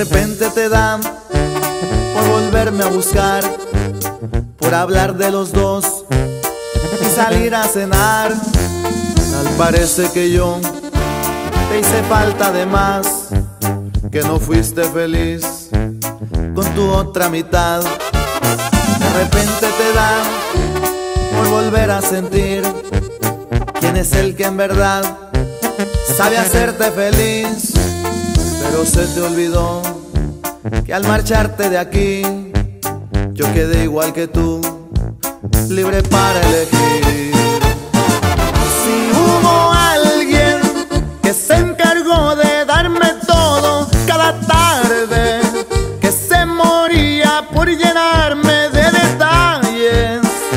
repente te dan por volverme a buscar, por hablar de los dos y salir a cenar. Tal parece que yo te hice falta de más, que no fuiste feliz con tu otra mitad. De repente te dan por volver a sentir quién es el que en verdad sabe hacerte feliz. Pero se te olvidó que al marcharte de aquí yo quedé igual que tú, libre para elegir. Si hubo alguien que se encargó de darme todo cada tarde, que se moría por llenarme de detalles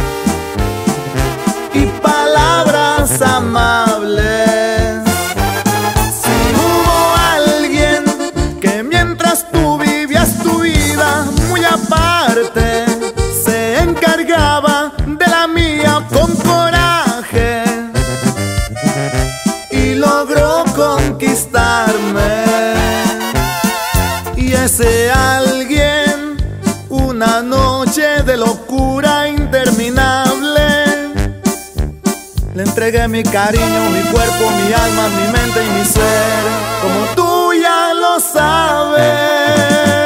y palabras amables. Se encargaba de la mía con coraje y logró conquistarme. Y ese alguien, una noche de locura interminable, le entregué mi cariño, mi cuerpo, mi alma, mi mente y mi ser, como tú ya lo sabes.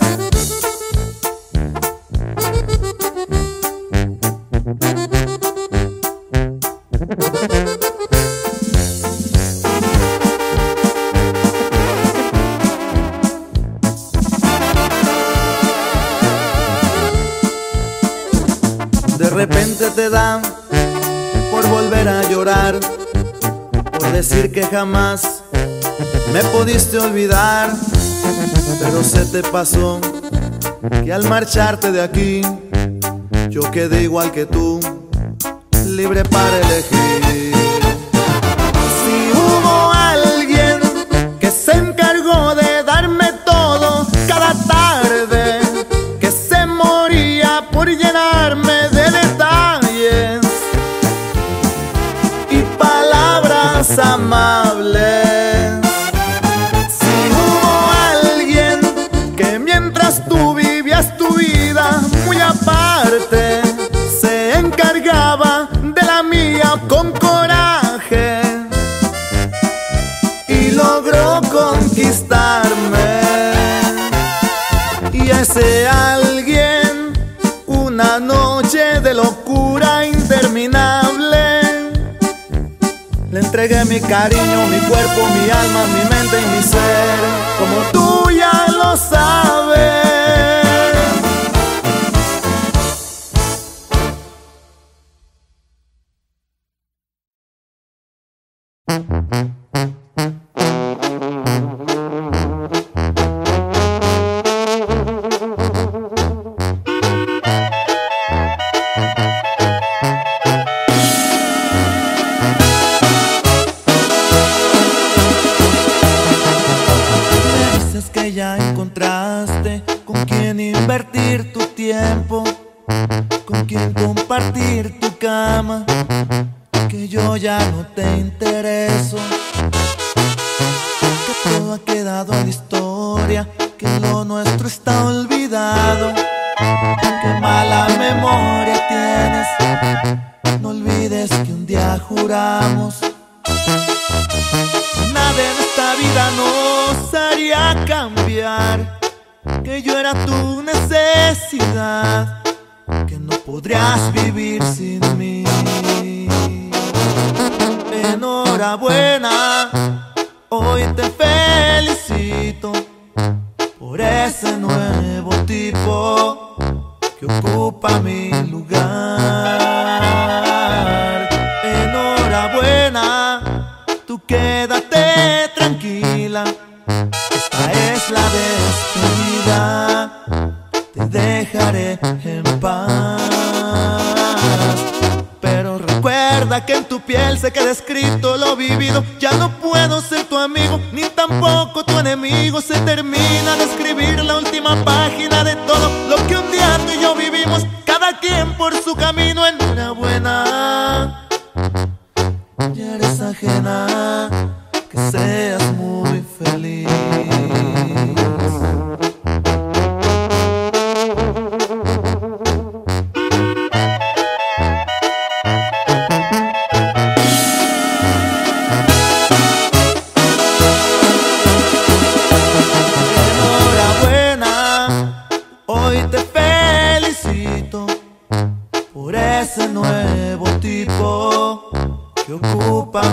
De repente te dan por volver a llorar, por decir que jamás me pudiste olvidar. Pero se te pasó que al marcharte de aquí yo quedé igual que tú, libre para elegir. Si hubo alguien que se encargó de darme todo cada tarde, que se moría por llenarme de detalles y palabras amables. Si hubo alguien que mientras tú vivías tu vida muy aparte, se encargaba de la mía con coraje y logró conquistarme. Y ese alguien, una noche de locura interminable, le entregué mi cariño, mi cuerpo, mi alma, mi mente y mi ser, como tú ya lo sabes. Ya encontraste con quien invertir tu tiempo, con quien compartir tu cama, que yo ya no te intereso, que todo ha quedado en historia, que lo nuestro está olvidado. Qué mala memoria tienes, no olvides que un día juramos nada en esta vida nos haría cambiar, que yo era tu necesidad, que no podrías vivir sin mí. Enhorabuena, hoy te felicito por ese nuevo tipo que ocupa mi lugar. Enhorabuena, tú quédate tranquila, esta es la despedida, te dejaré en paz. Pero recuerda que en tu piel se queda escrito lo vivido. Ya no puedo ser tu amigo, ni tampoco tu enemigo. Se termina de escribir la última página de todo lo que un día tú y yo vivimos, cada quien por su camino. Enhorabuena, ya eres ajena, que seas muy feliz.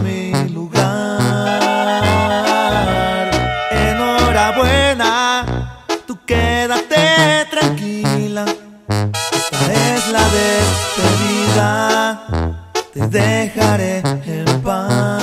mi lugar. Enhorabuena, tú quédate tranquila, esta es la despedida, te dejaré en paz.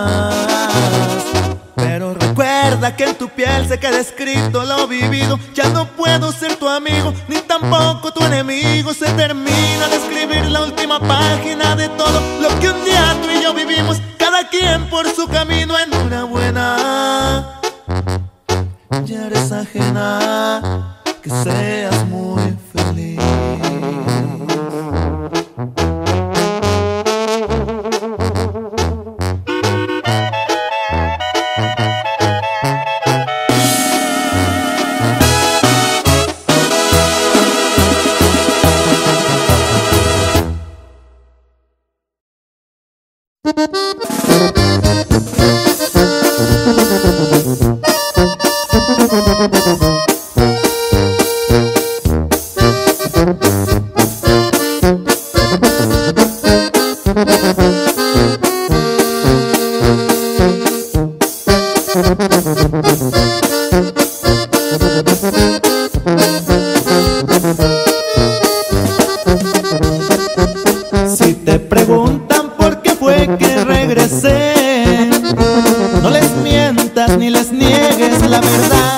Pero recuerda que en tu piel se queda escrito lo vivido. Ya no puedo ser tu amigo, ni tampoco tu enemigo. Se termina de escribir la última página de todo lo que un día tú y yo vivimos, cada quien por su camino. Enhorabuena, ya eres ajena, que seas muy feliz. Si te preguntan por qué fue que regresé, no les mientas ni les niegues la verdad.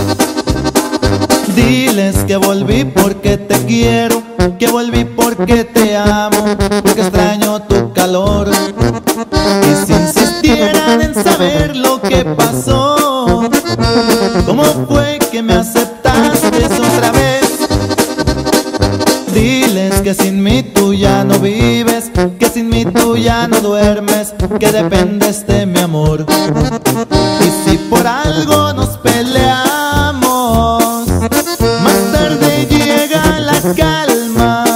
Diles que volví porque te quiero, que volví porque te amo, porque extraño tu calor. Y si insistieran en saber lo que pasó, cómo fue que me aceptaste otra vez, diles que sin mí tú ya no vives, que sin mí tú ya no duermes, que dependes de mi amor. Y si por algo nos peleamos, más tarde llega la calma.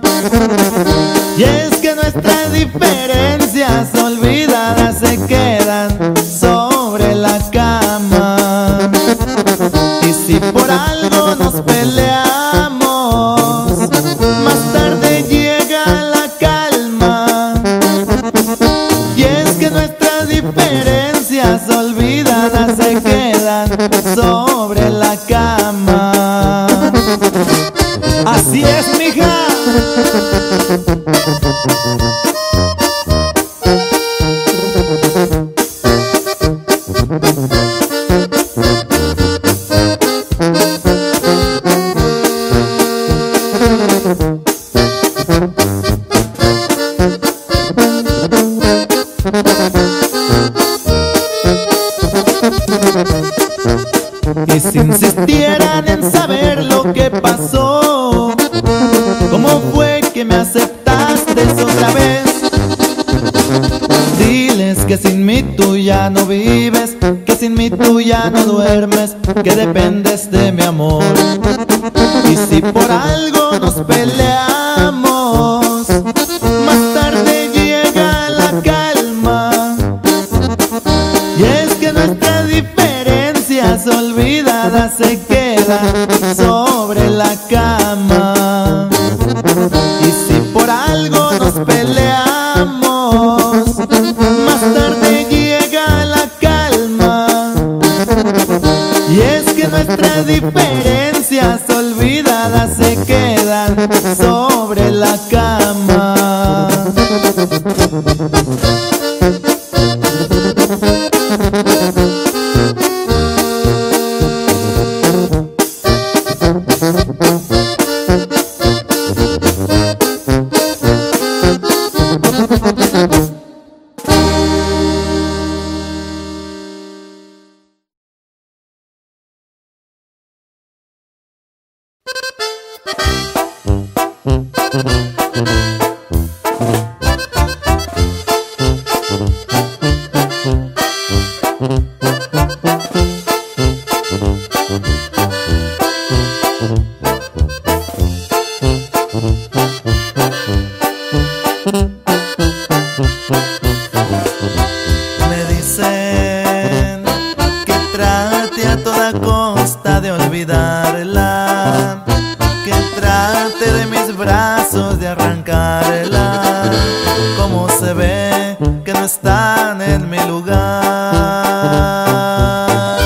Y es que nuestras diferencias olvidadas se quedan sobre la cama. Y si por algo nos peleamos, más tarde llega la calma. Y es que nuestras diferencias olvidadas se quedan sobre la cama. Así es, mija. Y si insistieran en saber lo que pasó, cómo fue que me aceptaste otra vez, diles que sin mí tú ya no vives, que sin mí tú ya no duermes, que dependes de mi amor. Y si por algo nos peleamos, más tarde llega la calma. Y es que nuestras diferencias olvidadas se quedan sobre la cama. Y si por algo nos peleamos, más tarde llega la calma. Y es que nuestras diferencias olvidadas se quedan sobre la cama. en mi lugar.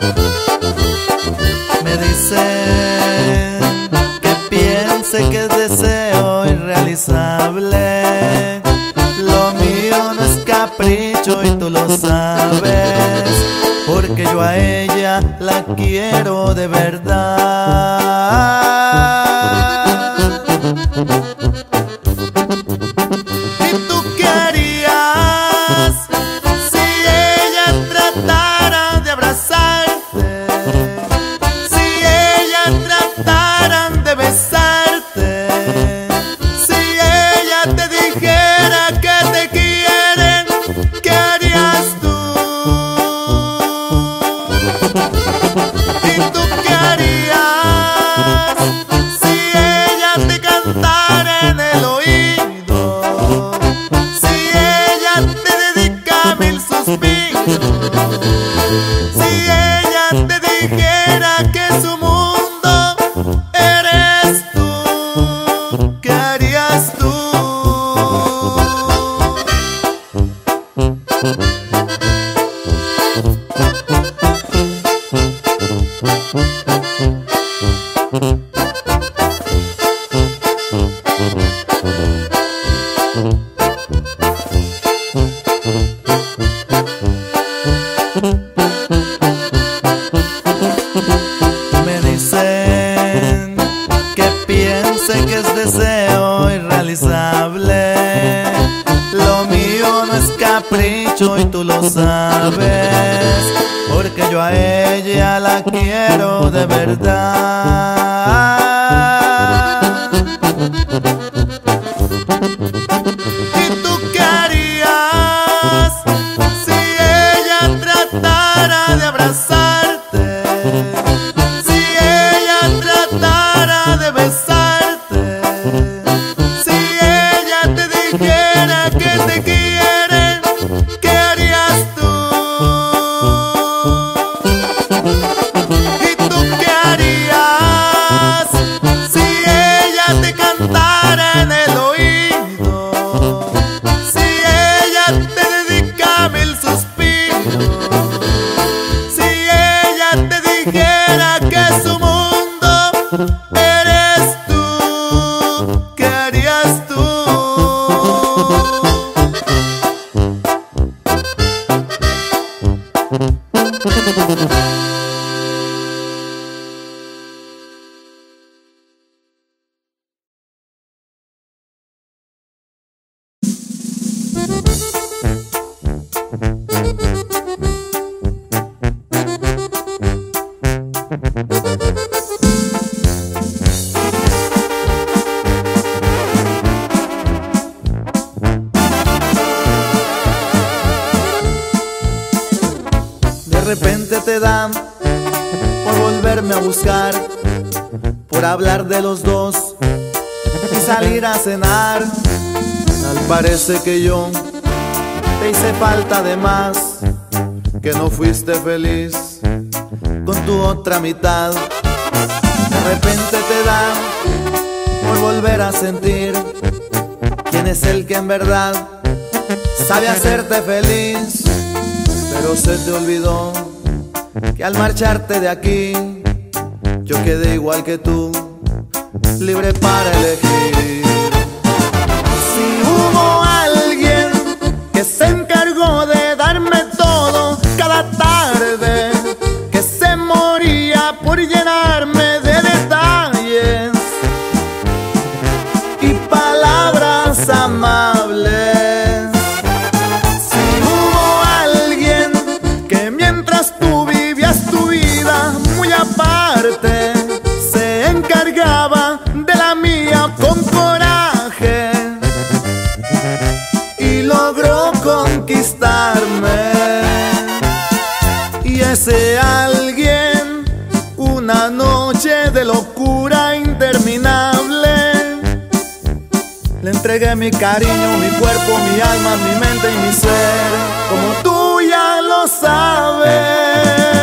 Me dicen que piense que es deseo irrealizable. Lo mío no es capricho y tú lo sabes, porque yo a ella la quiero de verdad. ¿Y tú qué harías si ella tratara de abrazarte? Si ella tratara de besarte, si ella te dijera que te quieren, ¿qué harías tú? ¿Y tú qué harías si ella te cantara en el oído? Si ella te dedica 1000 suspiros, si ella te dijera que su mundo eres tú, ¿qué harías tú? Me dicen que piense que es deseo irrealizable. Lo mío no es capricho y tú lo sabes, porque yo a ella la quiero de verdad. ¿Y tú qué harías si ella tratara de abrazarte? Si ella tratara de besarte, si ella te dijera que te quieren, ¿qué harías tú? ¿Y tú qué harías si ella te cantara en el oído? Si ella te dedica 1000 suspiros, si ella te dijera que su mundo eres tú, ¿qué harías tú? De repente te dan por volverme a buscar, por hablar de los dos y salir a cenar. Tal parece que yo te hice falta de más, que no fuiste feliz con tu otra mitad. De repente te dan por volver a sentir quién es el que en verdad sabe hacerte feliz. Pero se te olvidó que al marcharte de aquí yo quedé igual que tú, libre para elegir. Si hubo alguien que se encargó de darme todo cada tarde, que se moría por llenarme de detalles y palabras amables. Se encargaba de la mía con coraje y logró conquistarme. Y ese alguien, una noche de locura interminable, le entregué mi cariño, mi cuerpo, mi alma, mi mente y mi ser, como tú ya lo sabes.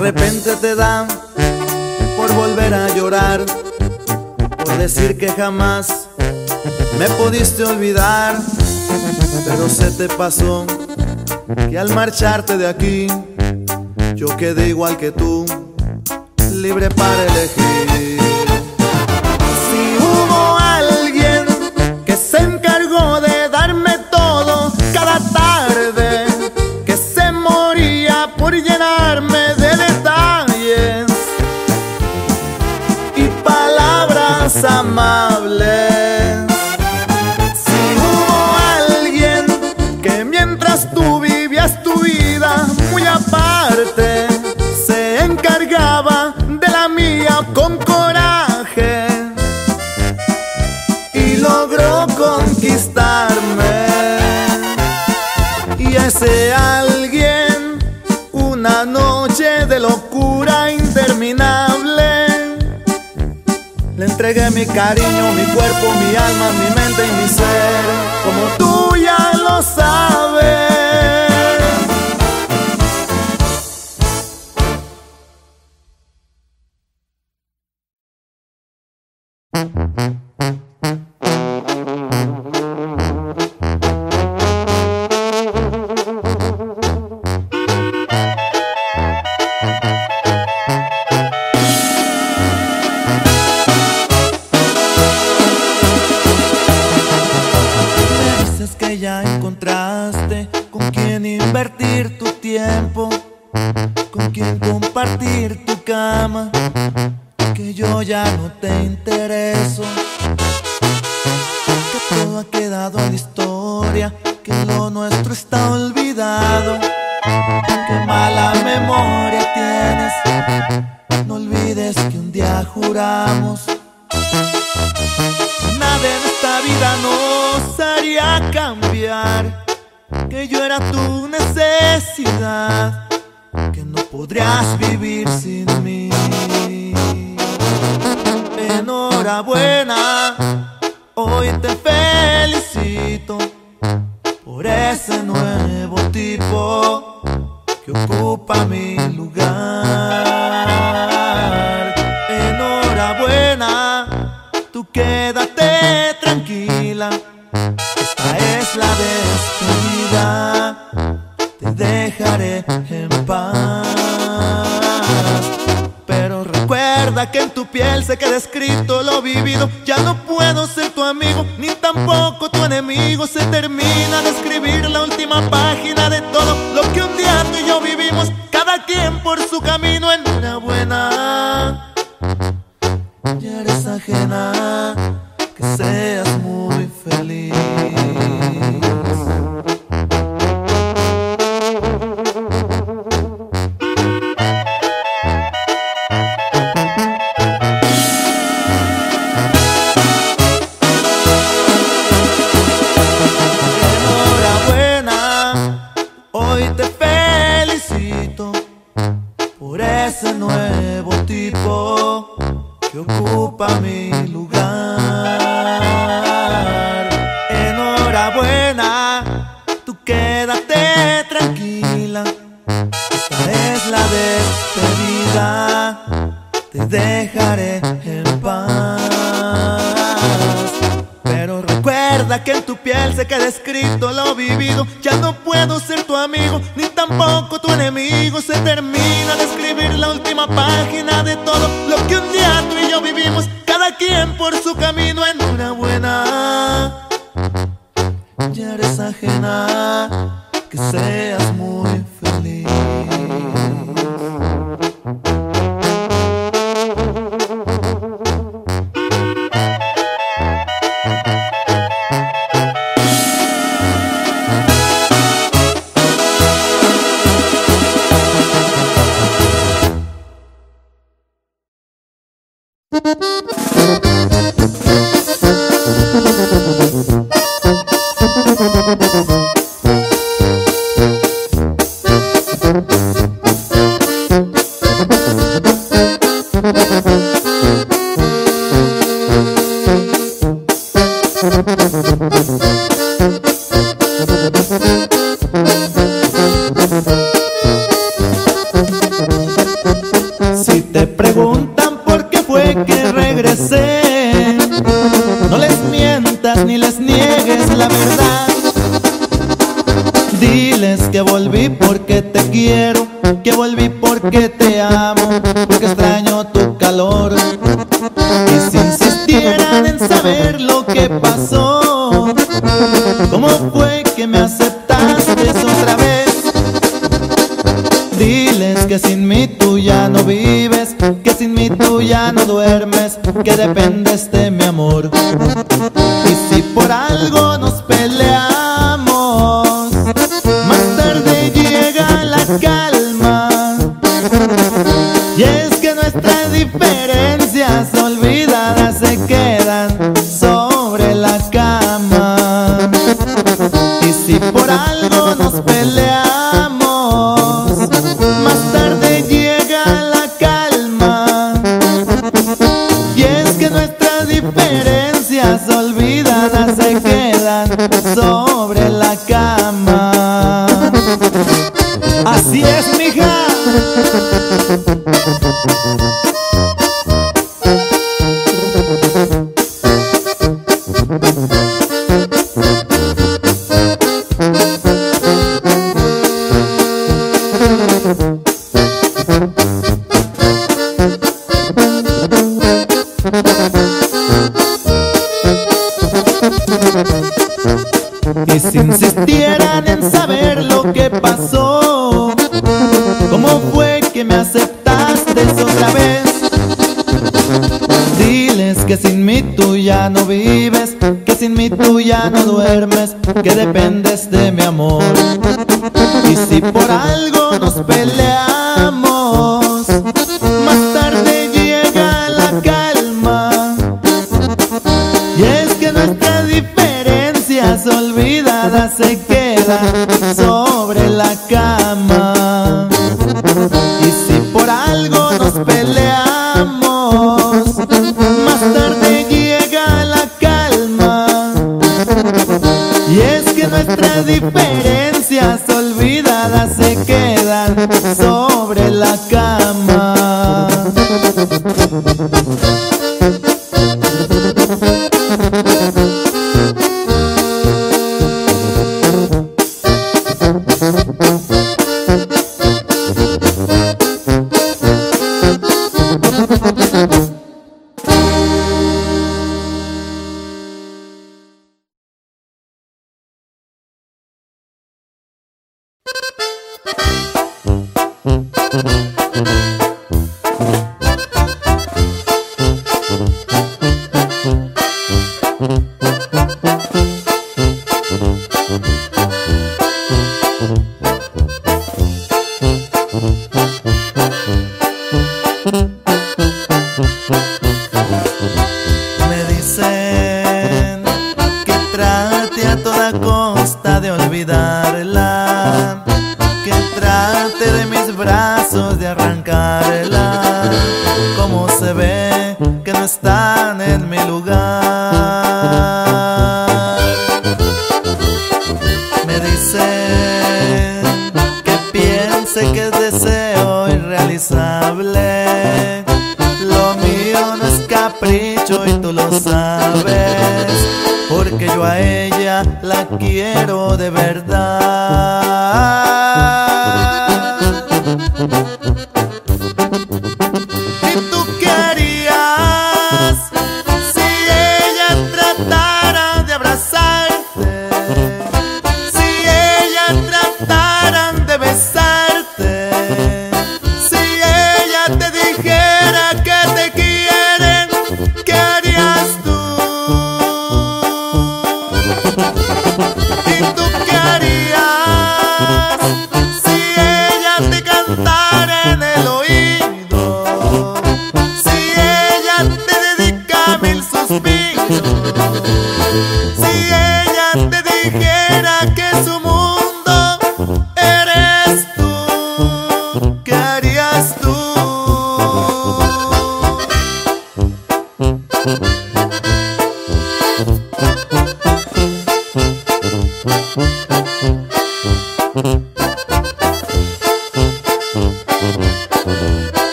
repente te da por volver a llorar, por decir que jamás me pudiste olvidar. Pero se te pasó que al marcharte de aquí yo quedé igual que tú, libre para elegir. Si hubo alguien que se encargó de darme todo cada tarde, que se moría por llenarme de detalles y palabras amables. Si hubo alguien que mientras tú vivías tu vida muy aparte, se encargaba de la mía con coraje y logró conquistarme. Y a ese alguien, una noche de locura interminable, le entregué mi cariño, mi cuerpo, mi alma, mi mente y mi ser, como tú ya lo sabes. Que ya encontraste con quien invertir tu tiempo, con quien compartir tu cama, que yo ya no te intereso, que todo ha quedado en la historia, que lo nuestro está olvidado. Qué mala memoria tienes, no olvides que un día juramos nada en esta vida nos haría cambiar, que yo era tu necesidad, que no podrías vivir sin mí. Enhorabuena, hoy te felicito por ese nuevo tipo que ocupa mi lugar. Enhorabuena, tú quédate tranquila, esta es la despedida, te dejaré en paz. Pero recuerda que en tu piel se queda escrito lo vivido. Ya no puedo ser tu amigo, ni tampoco tu enemigo. Se termina de escribir la última página de todo lo que un día tú y yo vivimos, cada quien por su camino. Enhorabuena, ya eres ajena, que seas muy feliz. Enhorabuena, hoy te felicito por ese nuevo tipo que ocupa mi lugar. Enhorabuena, tú quédate tranquila, esta es la despedida, te dejaré en paz. Pero recuerda que en tu piel se queda escrito lo vivido. Ya no puedo ser tu amigo, ni tampoco tu enemigo. Se termina de escribir la última página de todo lo que un día tú y yo vivimos, cada quien por su camino. Enhorabuena, ya eres ajena, que seas muy feliz. es la verdad. Diles que volví porque te quiero, que volví porque te amo, porque extraño tu calor. Y si insistieran en saber lo que pasó, cómo fue que me aceptaste otra vez. Diles que sin mí tú ya no vives, que sin mí tú ya no duermes, que dependes de mi amor. Y si por algo nos peleamos, más tarde llega la calma. Y es que nuestras diferencias olvidadas se quedan sobre la cama. Y si por algo nos peleamos, más tarde llega la calma. Y es que nuestras diferencias olvidadas se quedan sobre la cama. Así es, mija. Y si insistieran en saber lo que pasó, cómo fue que me aceptaste otra vez. Diles que sin mí tú ya no vives, que sin mí tú ya no duermes, que dependes de mi amor. Y si por algo nos peleamos, más tarde llega la calma. Y es que nuestras diferencias olvidadas se quedan sobre la cama. Y si por algo nos peleamos, más tarde llega la calma. Y es que nuestras diferencias olvidadas se quedan sobre la cama. Me dicen que trate a toda costa de olvidarla, que trate de mis brazos de arrancarla. Como se ve que no están en mi lugar. Me dicen que piense que es deseo irrealizable. Lo mío no es capricho y tú lo sabes, porque yo a ella la quiero de verdad. ¿Y tú qué harías si ella tratara de abrazarte? Si ella tratara de besarte, si ella te dijera que te quieren, ¿qué harías tú? ¿Y tú qué harías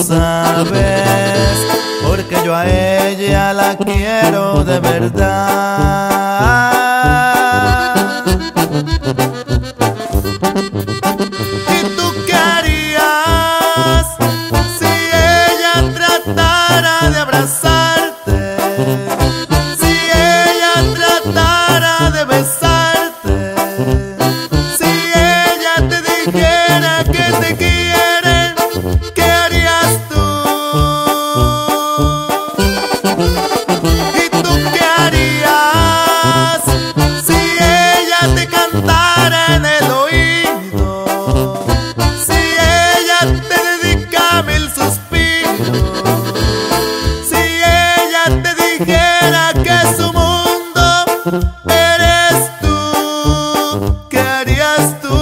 sabes, porque yo a ella la quiero de verdad. ¿Y tú qué harías si ella tratara de abrazarte? Si ella tratara de besarte, si ella te dijera que te quiere, ¿qué harías tú? ¿Y tú qué harías si ella te cantara en el oído? Si ella te dedica 1000 suspiros, si ella te dijera que su mundo eres tú, ¿qué harías tú?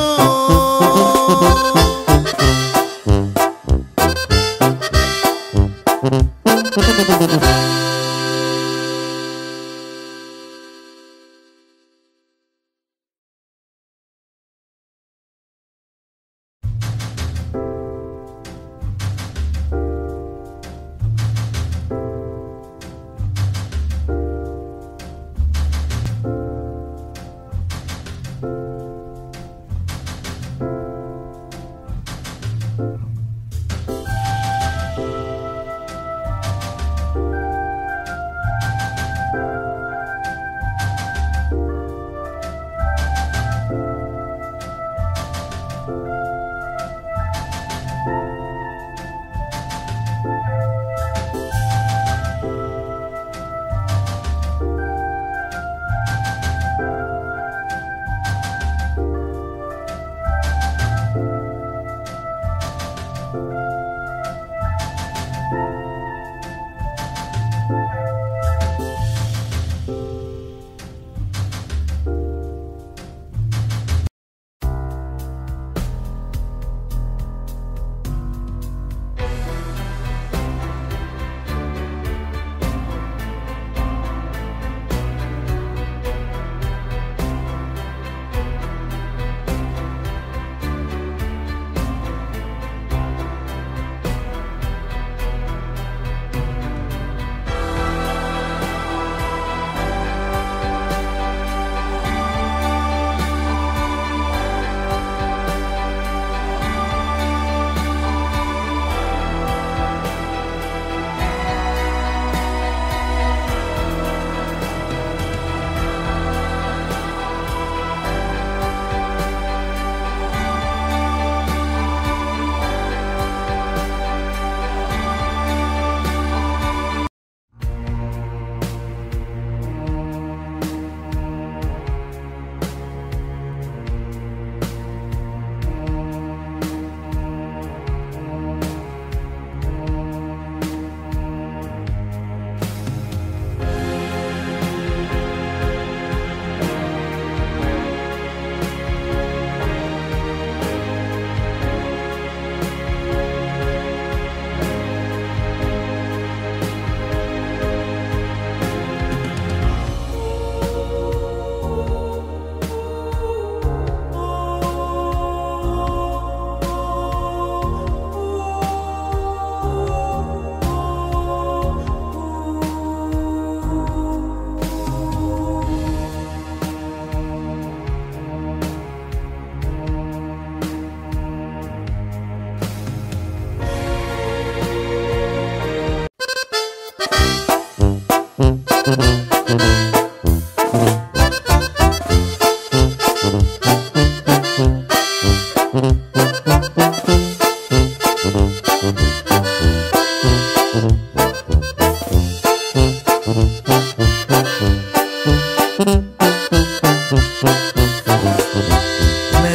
Me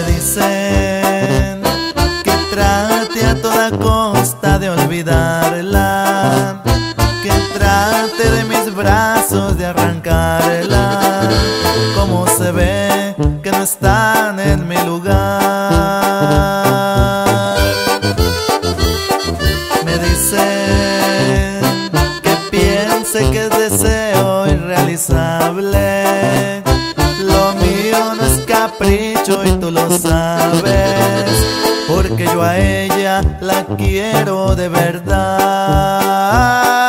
dicen que trate a toda costa de olvidarla, que trate de mis brazos de arrancarla, como se ve que no están en mi lugar. Me dicen que piense que es deseo irrealizable, lo mío no es capricho y tú lo sabes, porque yo a ella ella la quiero de verdad.